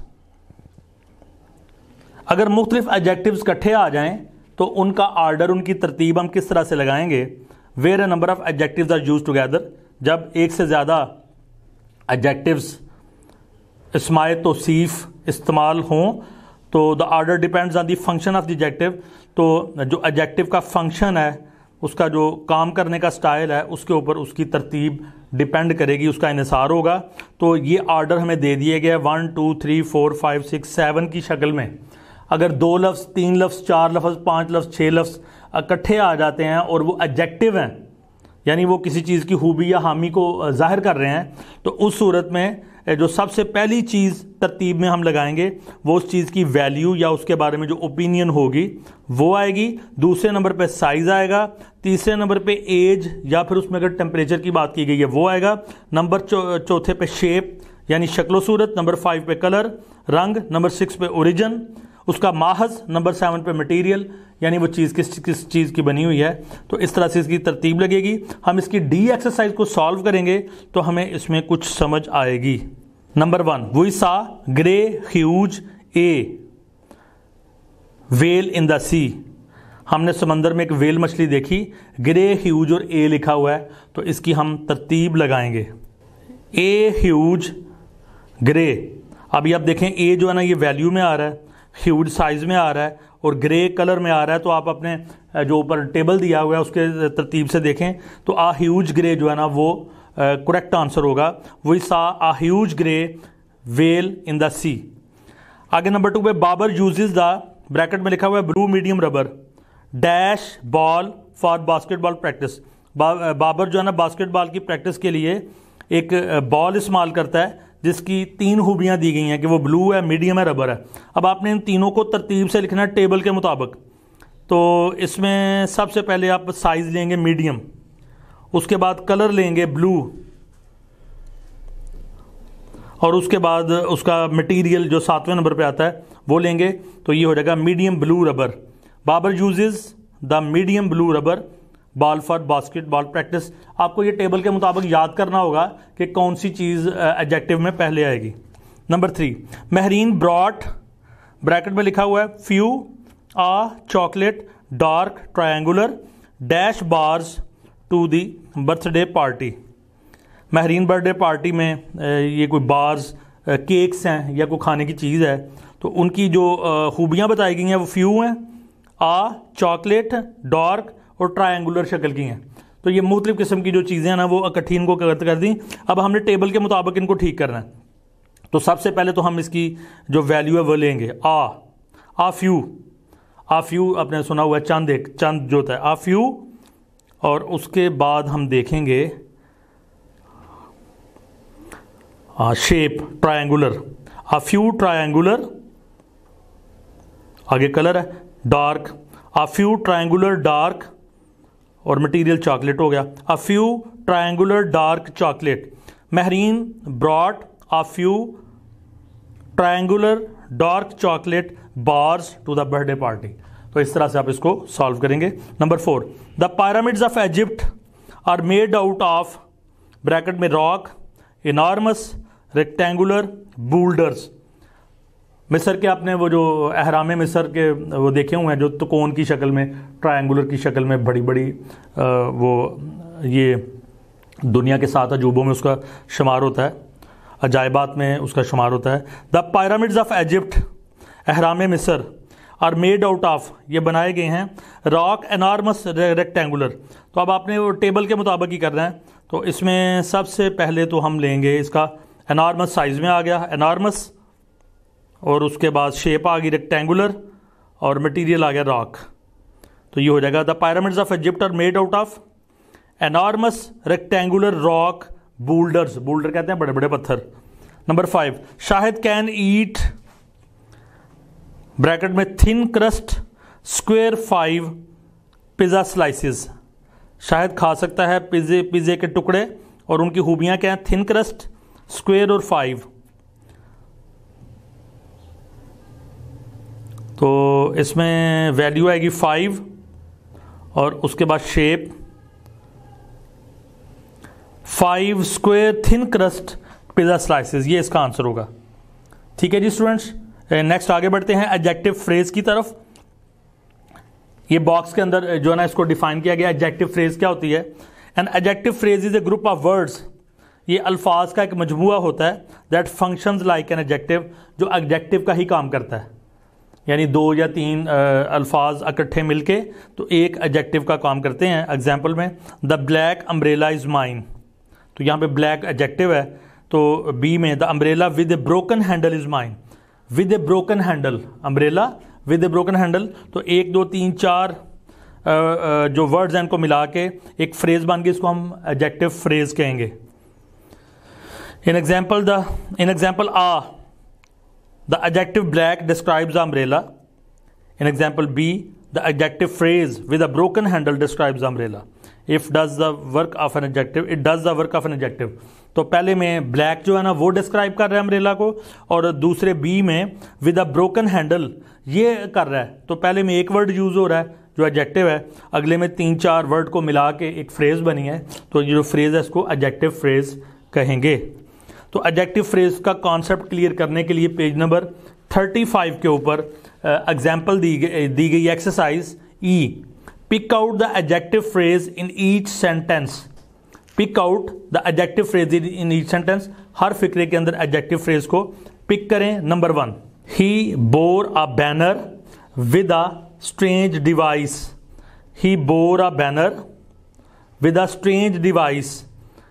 अगर मुख्तलिफ एडजेक्टिव्स इकट्ठे आ जाएं तो उनका ऑर्डर, उनकी तरतीब हम किस तरह से लगाएंगे। Where a number of adjectives are used together, जब एक से ज़्यादा एडजेक्टिव्स इस्माए तौसीफ इस्तेमाल हों तो the order depends on the function of the adjective. तो जो एडजेक्टिव का फंक्शन है, उसका जो काम करने का स्टाइल है, उसके ऊपर उसकी तरतीब डिपेंड करेगी, उसका इन्हिसार होगा। तो ये ऑर्डर हमें दे दिए गए one two three four five six seven की शक्ल में। अगर दो लफ्ज़, तीन लफ्ज़, चार लफ्ज़, पाँच लफ्ज़, छः लफ्ज़ इकट्ठे आ जाते हैं और वो एडजेक्टिव हैं, यानी वो किसी चीज़ की खूबी या हामी को जाहिर कर रहे हैं, तो उस सूरत में जो सबसे पहली चीज़ तरतीब में हम लगाएंगे वो उस चीज़ की वैल्यू या उसके बारे में जो ओपिनियन होगी वो आएगी। दूसरे नंबर पे साइज़ आएगा। तीसरे नंबर पे एज या फिर उसमें अगर टेम्परेचर की बात की गई है वो आएगा। नंबर चौ, चौथे पे शेप यानी शक्लो सूरत। नंबर फाइव पे कलर, रंग। नंबर सिक्स पे ओरिजिन, उसका माहज। नंबर सेवन पे मटेरियल, यानी वो चीज़ किस किस चीज़ की बनी हुई है। तो इस तरह से इसकी तरतीब लगेगी। हम इसकी डी एक्सरसाइज को सॉल्व करेंगे तो हमें इसमें कुछ समझ आएगी। Number one, we saw grey huge a whale in the sea. हमने समंदर में एक वेल मछली देखी, ग्रे ह्यूज और ए लिखा हुआ है, तो इसकी हम तरतीब लगाएंगे। A huge grey. अभी आप देखें ए जो है ना ये वैल्यू में आ रहा है, ह्यूज साइज में आ रहा है और ग्रे कलर में आ रहा है। तो आप अपने जो ऊपर टेबल दिया हुआ है उसके तरतीब से देखें तो आ ह्यूज ग्रे जो है ना वो करेक्ट uh, आंसर होगा। We saw a huge grey whale in the sea. आगे नंबर टू पे, बाबर यूजेस द, ब्रैकेट में लिखा हुआ है blue medium rubber dash ball for basketball practice. बा, बाबर जो है ना बास्केटबॉल की प्रैक्टिस के लिए एक बॉल इस्तेमाल करता है जिसकी तीन खूबियां दी गई हैं कि वो ब्लू है, मीडियम है, रबर है। अब आपने इन तीनों को तरतीब से लिखना है टेबल के मुताबिक। तो इसमें सबसे पहले आप साइज लेंगे मीडियम, उसके बाद कलर लेंगे ब्लू, और उसके बाद उसका मटेरियल जो सातवें नंबर पे आता है वो लेंगे। तो ये हो जाएगा medium blue rubber. Babar uses the medium blue rubber ball for basketball practice. आपको ये टेबल के मुताबिक याद करना होगा कि कौन सी चीज़ एडजेक्टिव में पहले आएगी। Number three, Mahreen brought, bracket में लिखा हुआ है few a chocolate dark triangular dash bars to the birthday party. Mahreen birthday party में ये कोई बार्स, केक्स हैं या कोई खाने की चीज़ है, तो उनकी जो खूबियाँ बताई गई हैं वो फ्यू हैं, आ चॉकलेट, डार्क और ट्रायंगुलर शक्ल की हैं। तो ये मुख्तलिफ किस्म की जो चीज़ें हैं ना वो इकट्ठी इनको कर दी। अब हमने टेबल के मुताबिक इनको ठीक करना है। तो सबसे पहले तो हम इसकी जो वैल्यू है वो लेंगे आ आ फ्यू। आ फ्यू आपने सुना हुआ है चंद, एक चंद जो होता है आ फ्यू। और उसके बाद हम देखेंगे आ, shape triangular, a few triangular. आगे कलर है dark, a few triangular dark, और मटेरियल चॉकलेट हो गया। A few triangular dark chocolate. Mahreen brought a few triangular dark chocolate bars to the birthday party. तो इस तरह से आप इसको सॉल्व करेंगे। Number four, the pyramids of Egypt are made out of bracket में रॉक इनॉर्मस रेक्टेंगुलर बोल्डर्स। मिस्र के आपने वो जो अहराम मिस्र के वो देखे हुए हैं जो त्रिकोण की शक्ल में, ट्रायंगुलर की शक्ल में, बड़ी बड़ी वो ये दुनिया के सात अजूबों में उसका शुमार होता है, अजायबात में उसका शुमार होता है। द पिरामिड्स ऑफ इजिप्ट, अहराम मिस्र, आर मेड आउट ऑफ, ये बनाए गए हैं रॉक एनॉर्मस रेक्टेंगुलर। तो अब आपने वो टेबल के मुताबिक ही करना है। तो इसमें सबसे पहले तो हम लेंगे इसका एनॉर्मस, साइज में आ गया एनॉर्मस, और उसके बाद शेप आ गई रेक्टेंगुलर, और मटेरियल आ गया रॉक। तो ये हो जाएगा the pyramids of Egypt are made out of enormous rectangular rock boulders, boulder कहते हैं बड़े बड़े पत्थर। Number five, Shahid can eat bracket में thin crust square five pizza slices. Shahid खा सकता है पिज़्ज़े पिज़्ज़े के टुकड़े, और उनकी खूबियां क्या हैं? थिन क्रस्ट, स्क्वायर और फाइव। तो इसमें वैल्यू आएगी फाइव, और उसके बाद shape five square thin crust pizza slices, ये इसका आंसर होगा। ठीक है जी स्टूडेंट्स, नेक्स्ट आगे बढ़ते हैं एडजेक्टिव फ्रेज की तरफ। ये बॉक्स के अंदर जो है ना इसको डिफाइन किया गया। एडजेक्टिव फ्रेज क्या होती है? An adjective phrase is a group of words, ये अल्फाज का एक मजमुआ होता है that functions like an adjective, जो एडजेक्टिव का ही काम करता है। यानी दो या तीन अल्फाज इकट्ठे मिलके तो एक एडजेक्टिव का काम करते हैं। एग्जाम्पल में the black umbrella is mine, तो यहाँ पे ब्लैक एडजेक्टिव है। तो बी में the umbrella with a broken handle is mine, with a broken handle, umbrella with a broken handle. तो एक दो तीन चार जो वर्ड्स हैं इनको मिला के एक फ्रेज बन गई, इसको हम एडजेक्टिव फ्रेज कहेंगे। In example the in example uh the adjective black describes the umbrella. In example B the adjective phrase with a broken handle describes the umbrella. If does the work of an adjective, it does the work of an adjective. तो पहले में ब्लैक जो है ना वो डिस्क्राइब कर रहा है अम्ब्रेला को, और दूसरे बी में विद अ ब्रोकन हैंडल ये कर रहा है। तो पहले में एक वर्ड यूज हो रहा है जो एडजेक्टिव है, अगले में तीन चार वर्ड को मिला के एक फ्रेज बनी है। तो ये जो फ्रेज है इसको एडजेक्टिव फ्रेज कहेंगे। तो एडजेक्टिव फ्रेज का कॉन्सेप्ट क्लियर करने के लिए पेज नंबर पैंतीस के ऊपर एग्जाम्पल दी गई दी गई exercise E, pick out the adjective phrase in each sentence. Pick out the adjective phrase in each sentence, हर फिक्रे के अंदर एडजेक्टिव फ्रेज को पिक करें। Number one, he bore a banner with a strange device. He bore a banner with a strange device,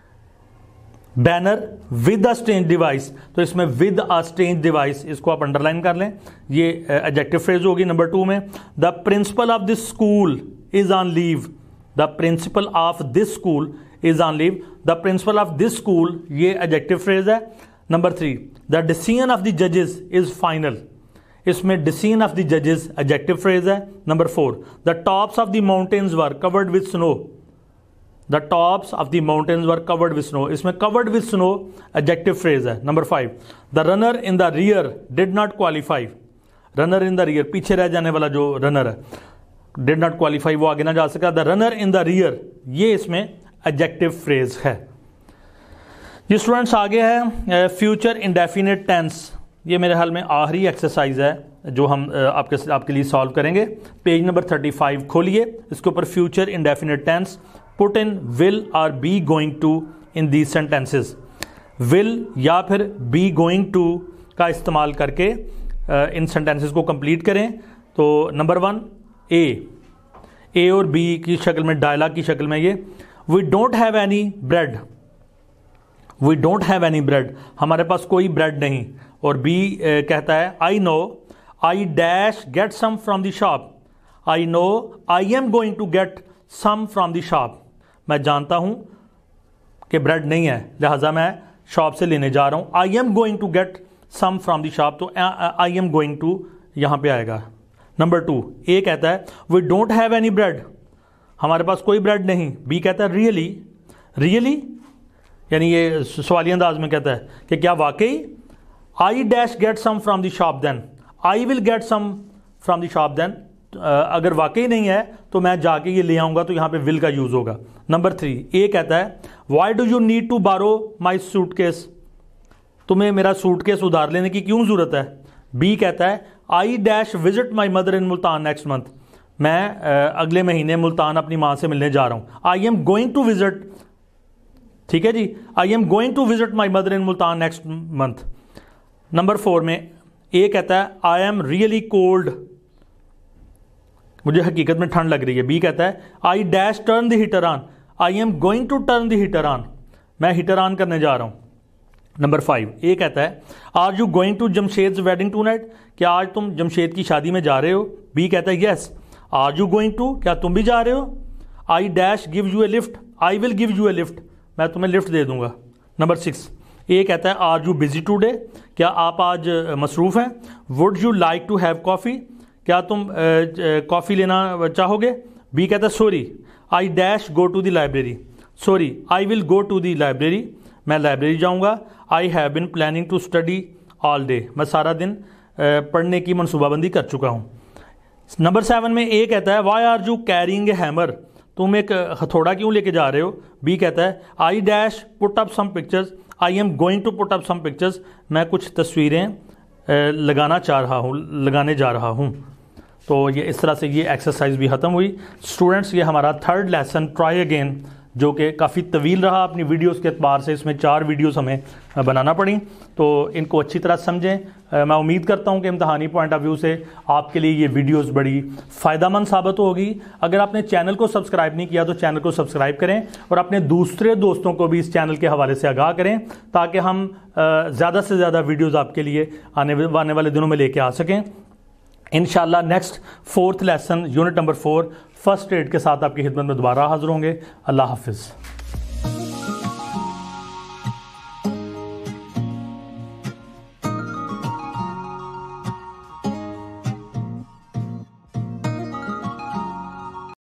banner with a strange device. तो इसमें विद अ स्ट्रेंज डिवाइस इसको आप अंडरलाइन कर लें, ये एडजेक्टिव फ्रेज होगी। नंबर टू में the principal of this school is on leave. The principal of this school is on leave. The principal of this school ये एडजेक्टिव फ्रेज है। Number three, the decision of the जजेस इज फाइनल। इसमें डिसीजन ऑफ द जजेस एडजेक्टिव फ्रेज है। Number four, the tops of the mountains were covered with snow. The tops of the mountains were covered with snow, इसमें covered with snow adjective phrase है। Number five, the runner in the rear did not qualify. Runner in the rear, पीछे रह जाने वाला जो रनर है, डिड नॉट क्वालिफाई, वो आगे ना जा सका। The runner in the rear ये इसमें एडजेक्टिव फ्रेज है। ये स्टूडेंट्स आगे है फ्यूचर इंडेफिनिट टेंस। ये मेरे हाल में आखिरी एक्सरसाइज है जो हम आपके आपके लिए सॉल्व करेंगे। पेज नंबर पैंतीस खोलिए, इसके ऊपर future indefinite tense, put in will और be going to in these sentences. Will या फिर बी गोइंग टू का इस्तेमाल करके इन सेंटेंसेस को कंप्लीट करें। तो नंबर वन, ए ए और बी की शक्ल में, डायलॉग की शक्ल में, ये we don't have any bread. We don't have any bread, हमारे पास कोई ब्रेड नहीं। और बी कहता है I know I dash get some from the shop. I know I am going to get some from the shop, मैं जानता हूं कि ब्रेड नहीं है लिहाजा मैं शॉप से लेने जा रहा हूं। I am going to get some from the shop, तो आई एम गोइंग टू यहां पे आएगा। नंबर टू, ए कहता है we don't have any bread, हमारे पास कोई ब्रेड नहीं। बी कहता है रियली, रियली यानी ये सवाली अंदाज में कहता है कि क्या वाकई I dash get some from the shop then, I will get some from the shop then, अगर वाकई नहीं है तो मैं जाके ये ले आऊँगा, तो यहाँ पे विल का यूज़ होगा। नंबर थ्री, ए कहता है why do you need to borrow my suitcase, तुम्हें मेरा सूटकेस उधार लेने की क्यों ज़रूरत है। बी कहता है I dash visit my mother in Multan next month, मैं uh, अगले महीने मुल्तान अपनी माँ से मिलने जा रहा हूँ। I am going to visit, ठीक है जी, I am going to visit my mother in Multan next month. Number four में ए कहता है आई एम रियली कोल्ड, मुझे हकीकत में ठंड लग रही है। बी कहता है I dash turn the heater on, I am going to turn the heater on, मैं हीटर ऑन करने जा रहा हूँ। नंबर फाइव, ए कहता है are you going to Jamshed wedding tonight, क्या आज तुम जमशेद की शादी में जा रहे हो। बी कहता है yes. Are you going to, क्या तुम भी जा रहे हो। I dash give you a lift, I will give you a lift, मैं तुम्हें लिफ्ट दे दूंगा। नंबर सिक्स, ए कहता है आर यू बिजी टूडे, क्या आप आज मसरूफ़ हैं। Would you like to have coffee, क्या तुम कॉफ़ी लेना चाहोगे। बी कहता है sorry I dash go to the library, sorry I will go to the library, मैं लाइब्रेरी जाऊंगा। I have been planning to study all day, मैं सारा दिन पढ़ने की मनसूबाबंदी कर चुका हूँ। नंबर सेवन में ए कहता है why are you carrying a hammer, तुम एक हथौड़ा क्यों लेके जा रहे हो। बी कहता है I dash put up some pictures, I am going to put up some pictures, मैं कुछ तस्वीरें लगाना चाह रहा हूँ, लगाने जा रहा हूँ। तो ये इस तरह से ये एक्सरसाइज भी ख़त्म हुई। स्टूडेंट्स, ये हमारा थर्ड लेसन ट्राई अगेन, जो कि काफ़ी तवील रहा अपनी वीडियोस के एतबार से, इसमें चार वीडियोस हमें बनाना पड़ी, तो इनको अच्छी तरह समझें। मैं उम्मीद करता हूं कि इम्तहानी पॉइंट ऑफ व्यू से आपके लिए ये वीडियोस बड़ी फ़ायदेमंद साबित होगी। अगर आपने चैनल को सब्सक्राइब नहीं किया तो चैनल को सब्सक्राइब करें और अपने दूसरे दोस्तों को भी इस चैनल के हवाले से आगाह करें, ताकि हम ज़्यादा से ज़्यादा वीडियोज़ आपके लिए आने आने वाले दिनों में लेके आ सकें। इंशाल्लाह next fourth lesson unit number four first aid के साथ आपकी खिदमत में दोबारा हाजिर होंगे। अल्लाह हाफिज़।